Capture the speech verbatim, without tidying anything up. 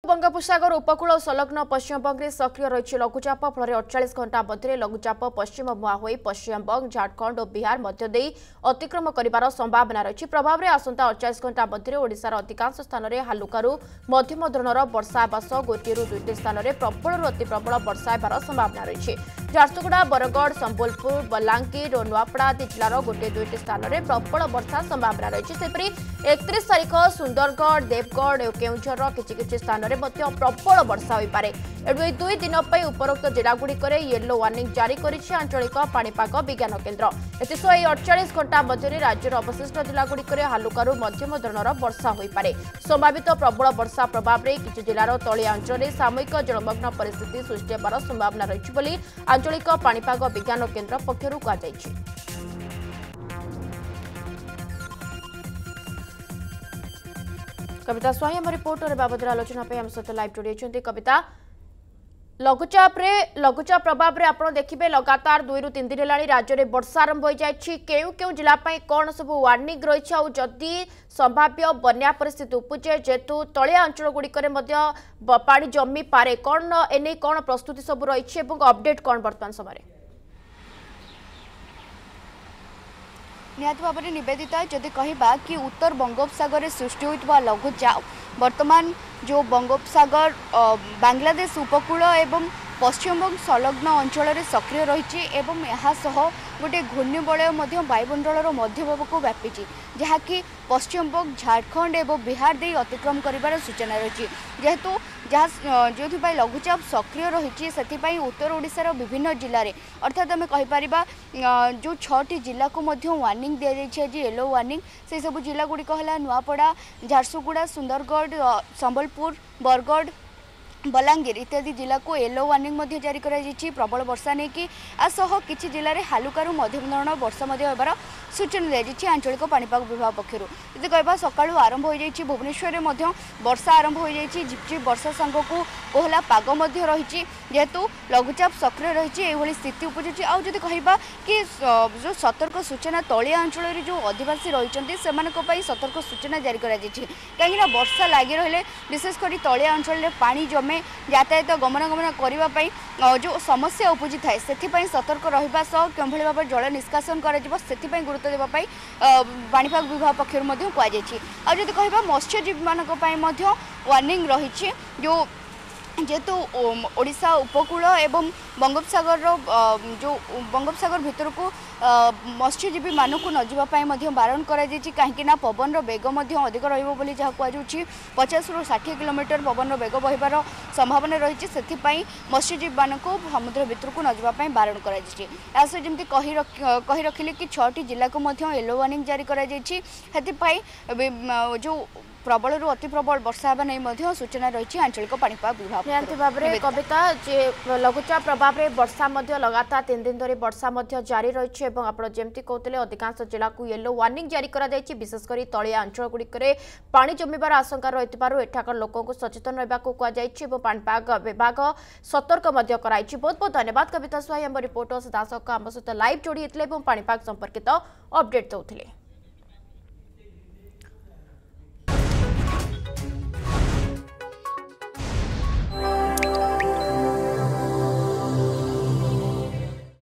बंगोपसागर उपकूल और संलग्न पश्चिमबंग में सक्रिय रही लघुचाप फल अड़चाश घंटा मध्य लघुचाप पश्चिम मुहां हो पश्चिमबंग झारखंड और बिहार मध्य दे अतिक्रम कर संभावना रही प्रभाव में आसंता अड़चाश घंटा मध्य ओडिशार अधिकांश स्थान में हालुकारू मध्यम धरणर वर्षा सह गोटे दुईट स्थान में प्रबल अति प्रबल वर्षा होबार संभावना रही झारसुगुड़ा बरगढ़ संबलपुर बलांगीर और नुआपड़ा आदि जिलार गोटे दुईट स्थान में प्रबल वर्षा संभावना रही सेपरी एकतीस तारीख सुंदरगढ़ देवगढ़ और केउझर किछि किछि स्थान में प्रबल वर्षा हो पारे एणु दुई दिन उपरोक्त जिलागुड़िक येलो वार्निंग जारी करिछि आंचलिक पाणीपाग विज्ञान केन्द्र एसह अड़चाश घंटा मध्य राज्यर अवशिष्ट जिलागुड़िक हालुकारू मध्यम धरणर वर्षा हो पारे संभावित प्रबल वर्षा प्रभाव में किछि जिलार तलिया अंचल में सामयिक जलमग्न परिस्थिति सृष्टि होबार संभावना रही बोली आंचलिक पाणीपाग विज्ञान केन्द्र पक्षरु कहाଯାଇଛି। कविता स्वाई आम रिपोर्टर बाबद आलोचना आम सहित लाइव जोड़ी कविता लघुचाप रे लघुचाप प्रभाव में आप देखिए लगातार दुई रु तीन दिन है राज्य में वर्षा आरंभ हो जाए केउ केउ जिला कौन सब वार्निंग रही है जदि संभाव्य बन्या परिस्थिति उपजे जेहेतु तलिया अंचल गुड़िक पानी जमी पारे कौन एने कौन प्रस्तुति सब रही अपडेट कौन बर्तमान समय निहत भाव में निवेदिता जदि कहबा कि उत्तर बंगोपसागर में सृष्टि होता लघुचाप वर्तमान जो बंगोपसागर बांग्लादेश उपकूल एवं पश्चिमबंग संलग्न अंचल में सक्रिय रही गोटे घूर्णिबलय वायुमंडल मध्यभाग को व्यापी जहाँकि पश्चिमबंग झारखंड एवं बिहार दे अतिक्रम कर सूचना रही जेहेतु जहाँ जो लघुचाप सक्रिय रही से उत्तर ओडिशार विभिन्न जिले में अर्थात आम कहीपर जो छटी जिला को वार्निंग दि जाए आज येलो वार्निंग से सब जिला गुड़िक है नुआपड़ा झारसुगुड़ा सुंदरगढ़ संबलपुर बरगढ़ बलांगीर इत्यादि जिला को येलो वार्निंग जारी कर प्रबल वर्षा नहीं कि आसह किछि जिले में हालुकारू मध्यम धरण वर्षा होबार सूचना दी आंचलिक पाणीपाग विभाग पक्षर यदि कहबा सकाळु आरंभ हो जाइछि भुवनेश्वर में वर्षा आरंभ हो जाइछि झिपझिप वर्षा संग को कोहला पाग रही जेहेतु लघुचाप सक्रिय रही स्थिति उपजुची आउ जदि कहबा कि जो सतर्क सूचना तलिया अंचल जो आदिवासी रही से सतर्क सूचना जारी कर कहीं वर्षा लगी रही विशेषकर तलिया अंचल पानी जमे यातायात गमनागमन करने जो समस्या उपजी थाए से सतर्क रहा सह किभली भाव जल निष्कासन कर गुरुत्व देवाई पाणीपाग विभाग पक्षर कहुई कहवा मत्स्यजीवी मान वार्निंग रही जो जेहेतु ओडिशा उपकूल एवं बंगोपसागर जो बंगोपसागर भितर को मत्स्यजीवी मानक न जावाई बारण कहीं पवन बेग अधिक रही कहुच्छी पचास रु षाठी किलोमीटर पवन बेग बहबार संभावना रही से मत्स्यजीवी मानक समुद्र भितर को न जावाई बारण करमती कही रखिले कि छटी जिला को येलो वार्निंग जारी कर जो प्रबल रु अति प्रबल वर्षा नहीं सूचना रही आंचलिक पाणीपाग विभाग भाव में कविता लघुचाप प्रभाव में वर्षा लगातार तीन दिन धरी वर्षा जारी रही है आप जमी कहते अधिकांश जिला को येलो वार्निंग जारी कर विशेषकर तलिया अंचल गुड़िक पानी जमीबार आशंका रही एठाकर लोक सचेतन रहा कहुई पाणीपाग विभाग सतर्क कराई बहुत बहुत धन्यवाद कविता स्वाई आम रिपोर्टर दास आम सहित लाइव जोड़ी पाणीपाग संपर्कित अपडेट देते।